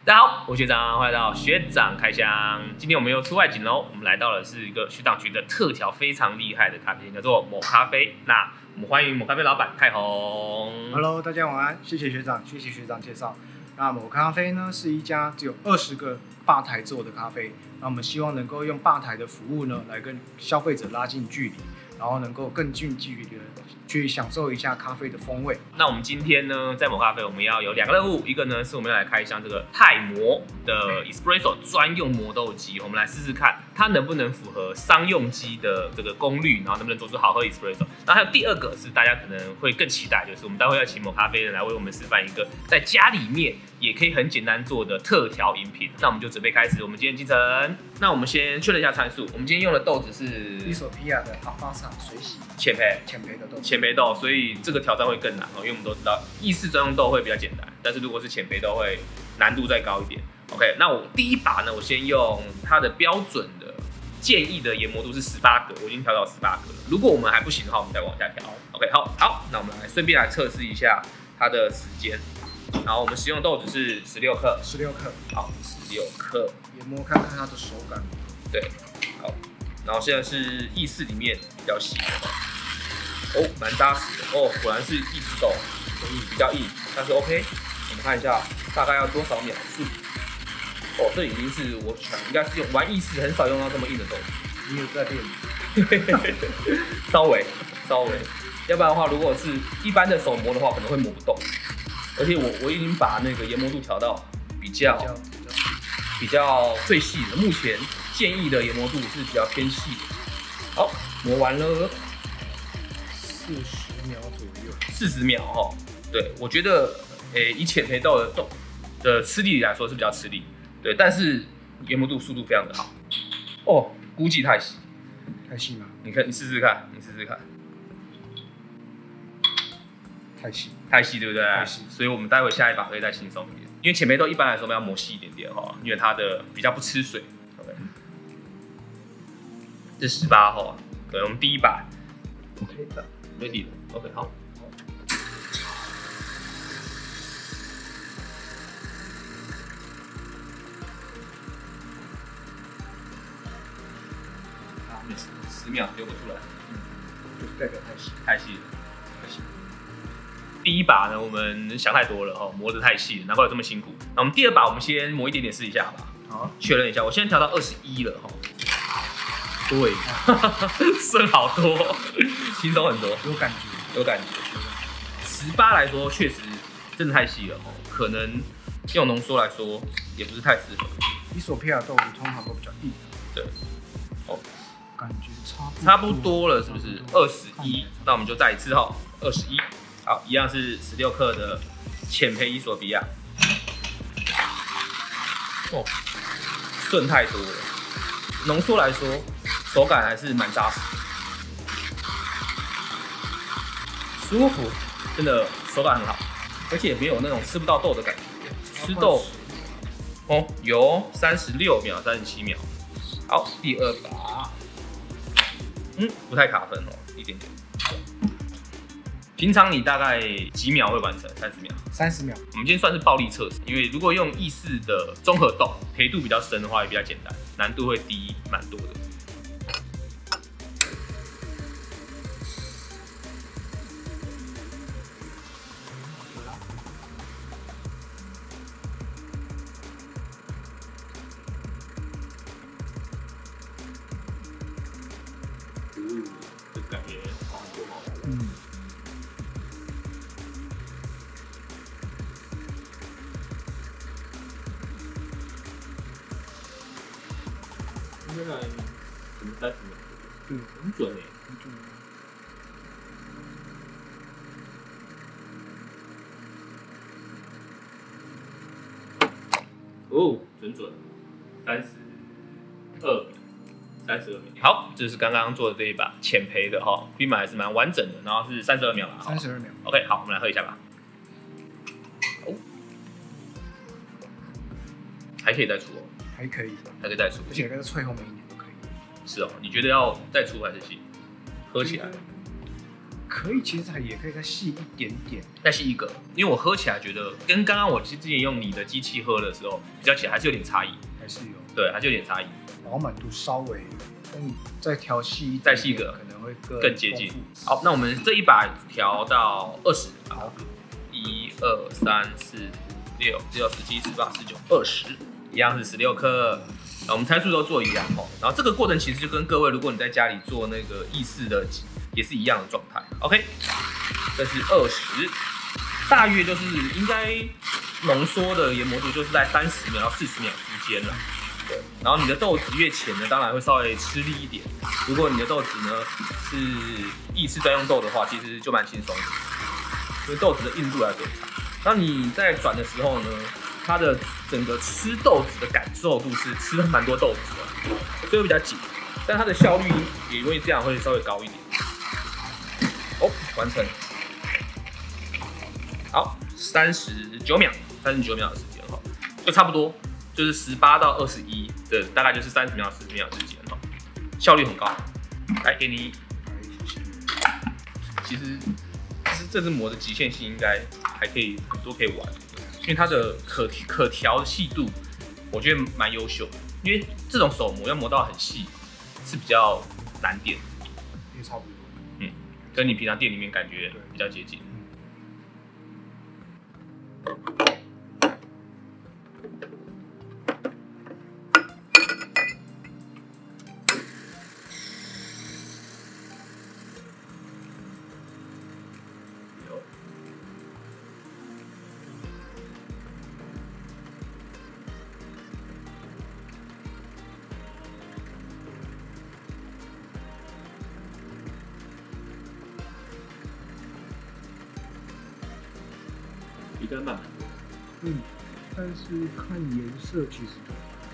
大家好，我是学长，欢迎来到学长开箱。今天我们又出外景喽，我们来到的是一个学长觉得特调非常厉害的咖啡店，叫做某咖啡。那我们欢迎某咖啡老板泰宏。 Hello， 大家晚安，谢谢学长介绍。那某咖啡呢是一家只有20个吧台做的咖啡，那我们希望能够用吧台的服务呢，来跟消费者拉近距离，然后能够更近距离的去享受一下咖啡的风味。 那我们今天呢，在某咖啡我们要有2个任务，一个呢是我们要来开箱这个泰磨的 Espresso 专用磨豆机，我们来试试看它能不能符合商用机的这个功率，然后能不能做出好喝的 Espresso。那还有第2个是大家可能会更期待，就是我们待会要请某咖啡人来为我们示范一个在家里面也可以很简单做的特调饮品。那我们就准备开始我们今天进程。那我们先确认一下参数，我们今天用的豆子是伊索比亚的阿巴萨水洗浅焙的豆子， 浅焙豆，所以这个挑战会更难哦，因为我们都知道意式专用豆会比较简单，但是如果是浅焙豆会难度再高一点。OK， 那我第一把呢，我先用它的标准的建议的研磨度是18格，我已经调到18格了。如果我们还不行的话，我们再往下调。OK， 好，那我们来顺便来测试一下它的时间。然后我们使用的豆子是16克，好，16克， 研磨看看它的手感。 对，好，然后现在是意式里面比较细的哦，蛮扎实的哦，果然是意式豆，比较硬，但是 OK。我们看一下大概要多少秒数。哦，这已经是我想应该是玩意式很少用到这么硬的豆子。 你有在练？ 稍微，要不然的话，如果是一般的手磨的话，可能会磨不动。而且我已经把那个研磨度调到比较最细的，目前建议的研磨度是比较偏细的。好，磨完了 40秒左右。 40秒哦，对，我觉得以浅焙豆的吃力来说是比较吃力，对，但是研磨度速度非常的好。哦，估计太细吗？ 你试试看。太细，对不对？ 太细， 所以我们待会下一把可以再轻松一点，因为浅焙豆一般来说我们要磨细一点点哈，因为它的比较不吃水。OK， 这18号，对，我们第一把 OK 的 ，ready 了 ，OK 好。10秒流不出来， 就是代表太细了。第一把呢，我们想太多了哈，磨得太细了，难怪有这么辛苦。那我们第2把，我们先磨一点点试一下吧。 好， 确认一下，我现在调到21了哈。对，剩好多，轻松很多， 有感觉。 18来说确实真的太细了哦，可能用浓缩来说也不是太适合。 伊索比亚豆子通常都比较硬。 对，哦， 感觉差不多了，是不是？21，那我们就再一次哈，21。好，一样是16克的浅焙伊索比亚。哦，顺太多了。浓缩来说，手感还是蛮扎实的，舒服，真的手感很好，而且也没有那种吃不到豆的感觉。吃豆，哦，有36秒、37秒。好，第2把，不太卡分哦，一点点。平常你大概几秒会完成？30秒。 30秒。 我们今天算是暴力测试，因为如果用意式的综合豆，焙度比较深的话也比较简单，难度会低蛮多的。这感觉好很多哦。现在怎么30秒？很准哎。哦，准32秒。好，这是刚刚做的这一把浅焙的哈，笔码还是蛮完整的，然后是32秒了。 32秒。 OK， 好，我们来喝一下吧。哦，还可以再出哦。 还可以再出， 而且跟脆后面一点都可以。 是哦，你觉得要再出还是细？喝起来， 可以，其实也可以再细一点点， 再细一个，因为我喝起来觉得跟刚刚我之前用你的机器喝的时候比较起来还是有点差异， 还是有， 对，还是有点差异， 饱满度稍微，再调细一点， 再细一个可能会更接近。好，那我们这一把调到20， 好 ，1、2、3、4、6、16、17、18、19、20，一样是16克。我们参数都做一样哦。然后这个过程其实就跟各位，如果你在家里做那个意式的，也是一样的状态。OK， 这是20，大约就是应该浓缩的研磨度就是在30秒到40秒之间了。对，然后你的豆子越浅呢，当然会稍微吃力一点。如果你的豆子呢是意式专用豆的话，其实就蛮轻松的，因为豆子的硬度来最长。那你在转的时候呢，它的整个吃豆子的感受度是吃了蛮多豆子的，所以会比较紧，但它的效率也因为这样会稍微高一点。哦，完成。好，39秒，39秒的时间哈，就差不多，就是18到21的，大概就是30秒、40秒之间哈，效率很高。来，给你。其实这支膜的极限性应该还可以很多可以玩，因为它的可调细度，我觉得蛮优秀的。因为这种手膜要磨到很细是比较难点， 也差不多。 跟你平常店里面感觉比较接近。比较慢， 但是看颜色其实，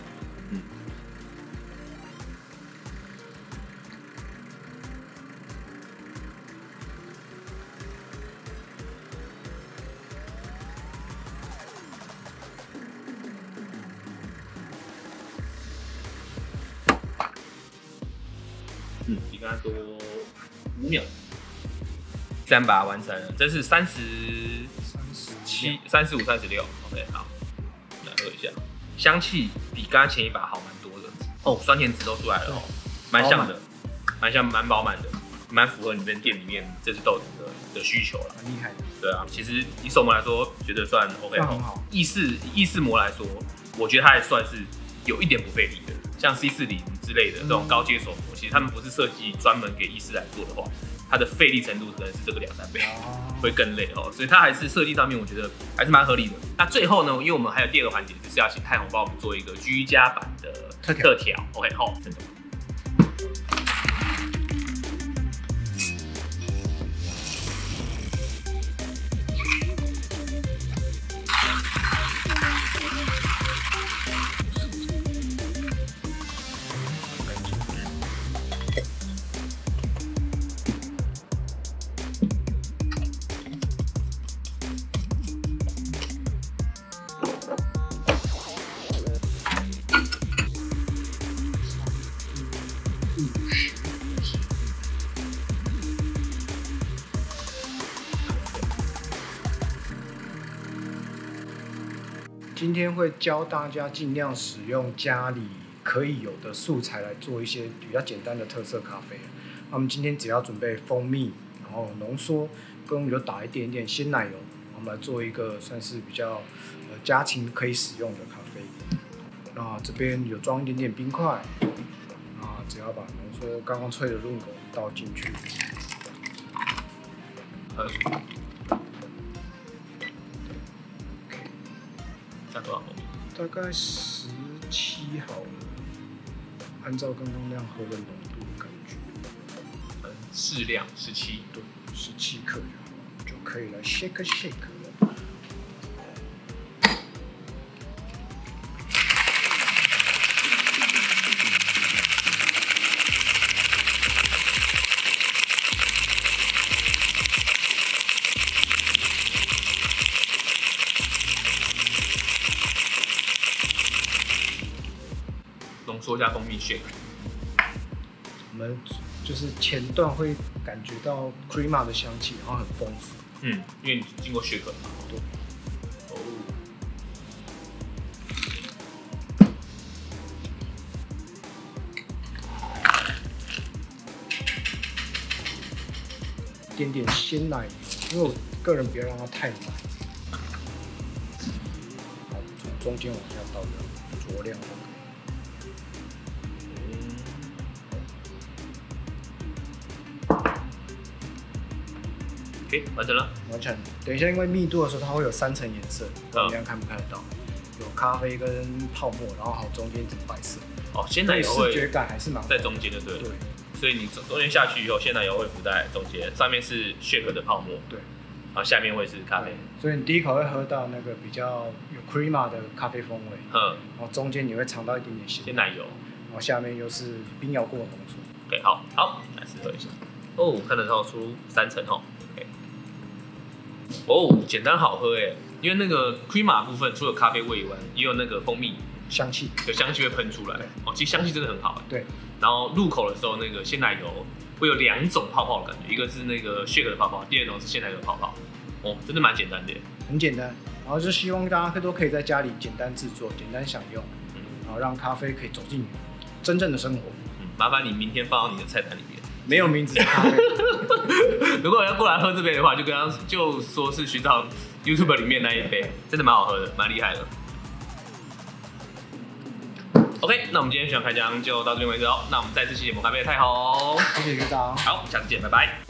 比刚刚多5秒。3把完成了，这是37、35、36。OK， 好，来喝一下，香气比刚刚前一把好蛮多的哦，酸甜值都出来了哦，蛮像的，蛮饱满的，蛮符合你们店里面这只豆子的需求了， 很厉害的。 对啊，其实以手膜来说，觉得算 OK 哦。 意式膜来说，我觉得它还算是有一点不费力的，像 C40之类的这种高阶手膜，其实他们不是设计专门给意式来做的话，它的费力程度可能是这个2、3倍，会更累哦。所以它还是设计上面，我觉得还是蛮合理的。那最后呢，因为我们还有第2个环节，就是要请泰宏帮我们做一个居家版的特调。OK， 好，郑总。 今天会教大家尽量使用家里可以有的素材来做一些比较简单的特色咖啡。那我们今天只要准备蜂蜜，然后浓缩，跟有打一点点鲜奶油，我们来做一个算是比较家庭可以使用的咖啡。那这边有装一点点冰块，啊，只要把浓缩刚刚萃的润口倒进去。 加多少蜂蜜？ 大概17好了，按照刚刚那样喝的浓度的感觉。 适量17， 对，17克就可以了 ，shake shake 了。 浓缩加蜂蜜 shake。 我们就是前段会感觉到 crema 的香气，然后很丰富。 嗯，因为你经过血可嘛。 对。 哦。 一点点鲜奶油，因为我个人不要让它太奶。好，从中间往下倒的酌量。 OK， 完成了。 完成。等一下，因为密度的时候，它会有3层颜色，不知道你这样看不看得到？有咖啡跟泡沫，然后还有中间一层白色。 哦，鲜奶油会视觉感还是蛮在中间的，对。 对。 所以你中间下去以后，鲜奶油会浮在中间，上面是shake的泡沫， 对。 然后下面会是咖啡。 所以你第一口会喝到那个比较有 crema 的咖啡风味，然后中间你会尝到一点点鲜奶油， 然后下面又是冰摇过的浓醇。 OK， 好，来试喝一下。哦，看得到出3层哦。哦，简单好喝哎，因为那个 crema 部分除了咖啡味以外，也有那个蜂蜜香气， 有香气会喷出来。哦，其实香气真的很好。 对。 然后入口的时候，那个鲜奶油会有2种泡泡的感觉，一个是那个shake的泡泡，第二种是鲜奶油的泡泡。哦，真的蛮简单的。 很简单，然后就希望大家都可以在家里简单制作、简单享用，然后让咖啡可以走进真正的生活。 麻烦你明天放到你的菜单里面。 没有名字的咖啡。 如果要过来喝这杯的话，就说是寻找 YouTube 里面那一杯，真的蛮好喝的，蛮厉害的。OK， 那我们今天学长开箱就到这边为止哦。那我们再次谢谢摩咖啡的太红， 谢谢学长， 好，下次见，拜拜。